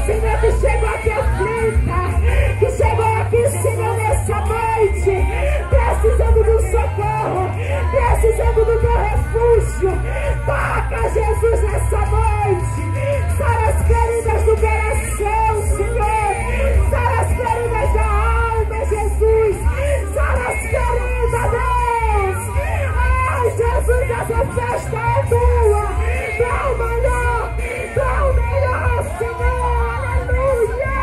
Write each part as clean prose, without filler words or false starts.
Senhor, que chegou aqui aflita, que chegou aqui, Senhor, nessa noite, precisando do socorro, precisando do teu refúgio. Toca, Jesus, nessa noite. Sara as feridas do coração, Senhor. Sara as feridas da alma, Jesus. Sara as feridas, Deus. Ai, Jesus, essa festa é tua. Dá o melhor, Senhor. Aleluia.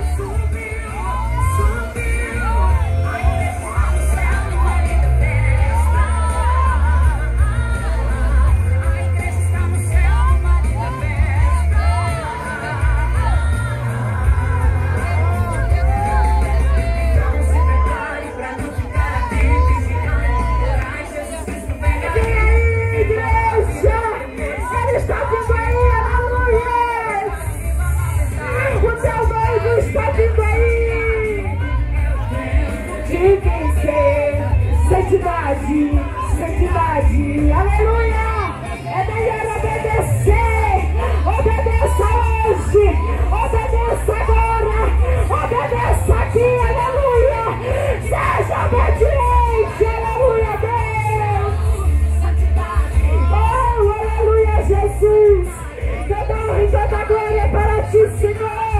Está vindo aí de vencer, santidade, santidade, aleluia. É melhor obedecer, obedeça hoje, obedeça agora, obedeça aqui, aleluia. Seja obediente, aleluia, Deus. Oh, aleluia, Jesus. Toda honra e toda glória para ti, Senhor.